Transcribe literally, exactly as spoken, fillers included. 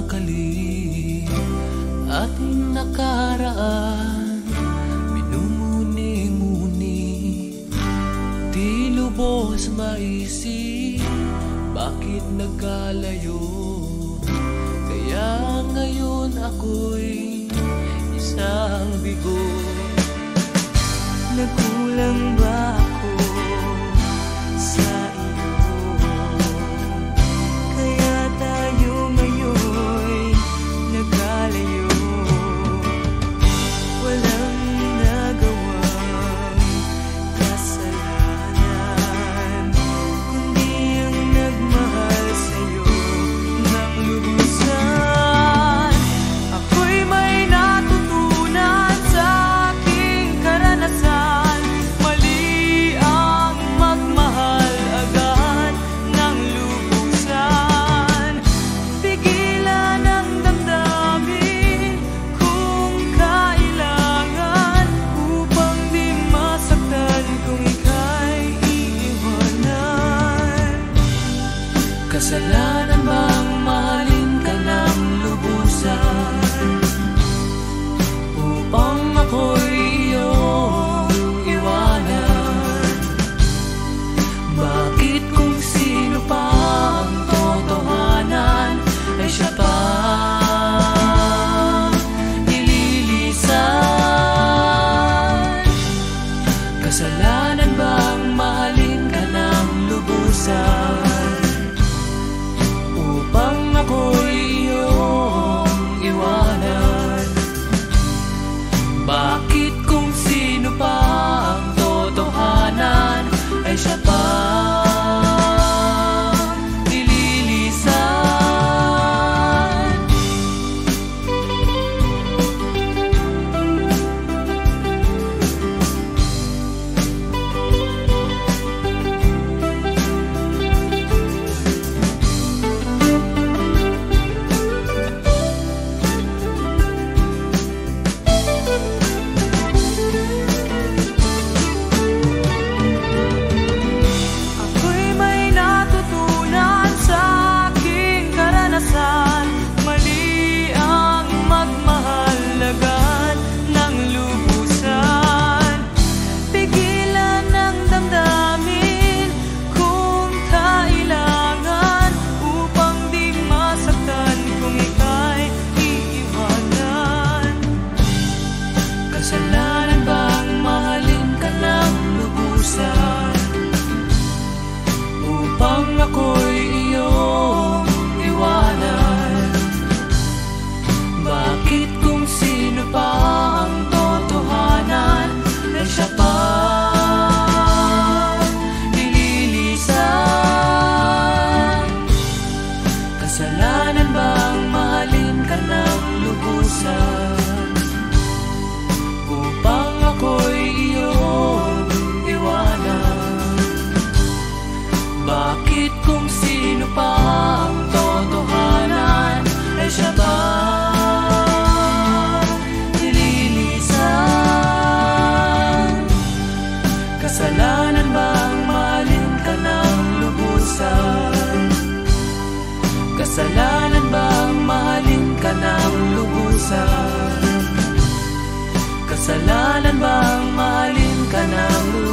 nagmamakali. Ating nakaraan minumuni-muni, di lubos maisip bakit nagkalayo. Kaya ngayon ako'y isang bigo. Nagkulang ba ako sa iyo? Kaya tayo ngayon'y nagkalayo. Walang nagawang kasalanan, kundi ang nagmahal sa'yo ng lubusan. Ako'y may natutunan sa aking karanasan. Mali ang magmahal agad ng lubusan. Pigilan ang damdamin kung kailangan, upang di masaktan kung ika'y iiwanan. Kasalanan bang mahalin ka ng lubusan, upang ako'y iyong iwanan? Bakit kung sino pa ang totohanan ay siya pa nililisan? Kasalanan bang mahalin ka ng lubusan, upang ako'y iyong iwanan? Bakit kung sino pa ang totohanan ay siya pa nililisan? Ako'y may natutunan sa aking karanasan. Mali ang magmahal agad ng lubusan. Pigilan ang damdamin kung kailangan, upang di masaktan kung ika'y iiwanan. Kasalanan bang mahalin ka ng lubusan, upang ako'y iyong iwanan? Bakit kung sino pa ang totohanan ay siya pa nililisan? Kasalanan bang mahalin ka ng lubusan, upang ako'y iyong iwanan? Bakit kung sino pa ang totohanan ay siya pa nililisan? Kasalanan bang mahalin ka ng lubusan? Kasalanan bang mahalin ka ng lubusan? Kasalanan bang mahalin ka ng lubusan?